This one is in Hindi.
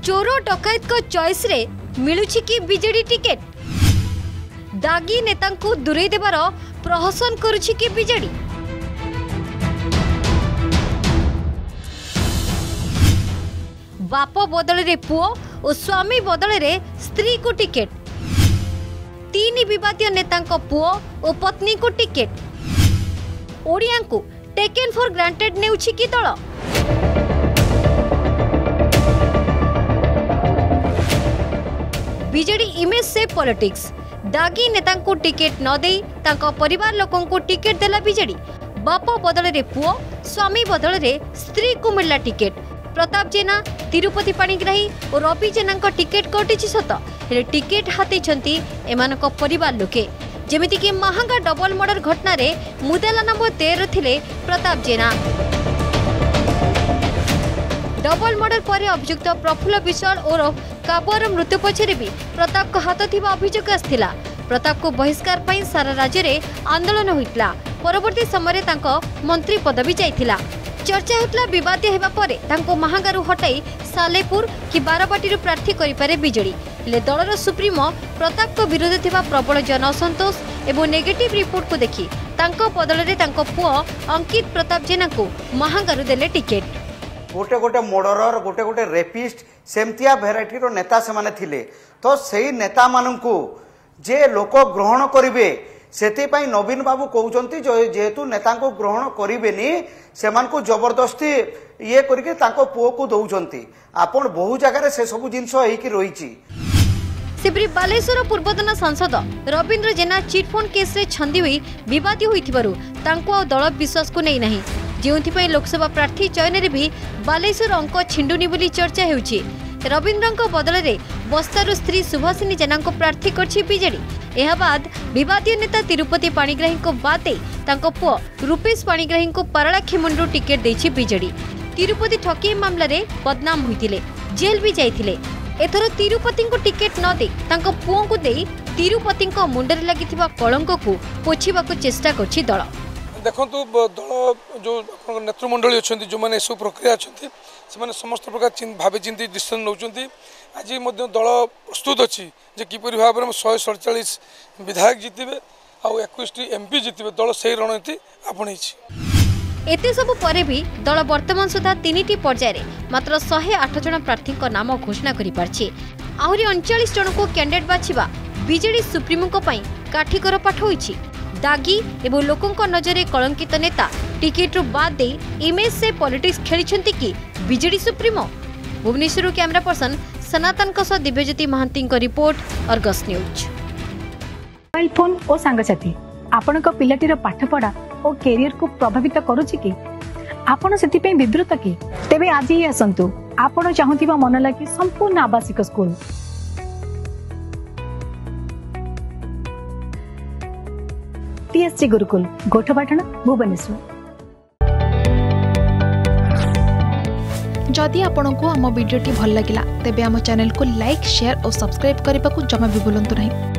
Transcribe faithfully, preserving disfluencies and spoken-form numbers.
चोर डकैत को चॉइस रे मिलुछि कि बीजेडी टिकेट दागी नेता को दूरे देवार प्रहसन करुछि कि बीजेडी बाप बदल रे पुओ और स्वामी बदल रे स्त्री को टिकेट तीन विवादित नेता पुओ और पत्नी को टिकेट ओडिया को टेकन फॉर ग्रांटेड नेउछि कि दल बीजेडी इमेज से पॉलिटिक्स दागी नेता को टिकेट न देई तांको परिवार लोकों को टिकेट देला बीजेडी बाप बदल रे पुओ स्वामी बदल रे स्त्री को मिलला टिकेट प्रताप जेना तिरुपति पाणिग्राही और रवि जेना टिकेट कटिछि सत हेले टिकेट हाथी छंती एमानक परिवार लोके जेमिति कि महंगा डबल मर्डर घटना रे मुदेला नंबर तेरह थिले प्रताप जेना डबल मर्डर पर अभियुक्त प्रफुल्ल विशाल और काबुआर मृत्यु पछरे भी प्रताप को हाथ थिबा अभियोग आस्थिला प्रताप को बहिष्कार पई सारा राज्य रे आंदोलन होइतला परवर्ती समय तांको मंत्री पदवी जाइथिला चर्चा होतला विवाद हेबा परे तांको महांगारू हटाई सालेपुर कि बारबाटी रो प्रार्थी करि पारे बीजेडी ले दलर सुप्रीमो प्रताप को विरोध थिबा प्रबल जन असंतोष एवं नेगेटिव रिपोर्ट को देखि तांको बदल रे तांको पुओ अंकित प्रताप जेना को महांगारू देले टिकेट गोटे गोटे मर्डरर गोटे गोटे रेपिस्ट सेमतिया भेराइटी रो नेता से माने थिले तो सेही नेता माननकु जे लोक ग्रहण करिवे सेति नवीन बाबू कहउचंती जेहेतु नेता को ग्रहण करिवेनी सेमान को जबरदस्ती ये करके तांको पुओ को दउचंती आपण बहु जगह से सब जिंस हेकी रहिछि सेपरी बालेश्वर पूर्वतन सांसद रविंद्र जेना चिटफंड केस रे छंदी हुई विवादी होइथिबारु तांको आ दल विश्वास को नै नाही जेउथिपई लोकसभा प्रार्थी चयन रे भी बालेश्वर अंक छिंडुनी बोली चर्चा हेउछि रविंद्रଙ୍କ बदल रे बस्तार स्त्री सुभाषिनी जेना को प्रार्थी करछि बीजेडी एहा बाद विवादित नेता तिरुपति पाणिग्राही को बाते तांको पुओ रूपेश पाणिग्राही को पारलाखेमुंडू टिकेट देछि बीजेडी तिरुपति ठकी मामला रे बदनाम होइतिले जेल भी जाइतिले एथर तिरुपति को टिकेट न दे तांको पुओ को देई तिरुपति को मुंडरे लागिथिबा कलंक को पोछिबा को चेष्टा करछि दल देखु दल जो नेतृमंडली अच्छा जो मैंने सब प्रक्रिया अच्छा से समस्त प्रकार भावे चिंती डिसीजन नौ आज दल प्रस्तुत अच्छी किपर भाव में शहे सड़चाश विधायक जीतबे आउ इक्कीस एमपी जीतबे दल से रणनीति आपणे एते सब परे भी दल वर्तमान सुधा तीन पर्यायर मात्र शहे आठ जन प्रार्थी नाम घोषणा करि पारछि आहुरी उनचालीस जन को कैंडिडेट बाछिबा बीजेडी सुप्रीमो को पई काठीकर पाठ होइछि दागी एवं लोकों नजर कलंकित नेता टिकेट रु बाद दे इमेज से पॉलिटिक्स खेली कि BJD supremo Bhubaneswar camera person Sanatan Divyajyoti Mahanty report Argus news mobile phone और सांगसाथी आपण पिलाटीर पाठपढ़ा और कैरियर को प्रभावित करुछि कि आपण सेति पे विब्रत कि तेबे आज ही आसंतु आपण चाहुथिबा मन लागी संपूर्ण आवासिक स्कूल टीएससी गुरुकुल गोठपाटण भुवनेश्वर। जदि आपंक आम भिडी भल लगा तेब आम चैनल को लाइक शेयर और सब्सक्राइब करने को जमा भी भूलु नहीं।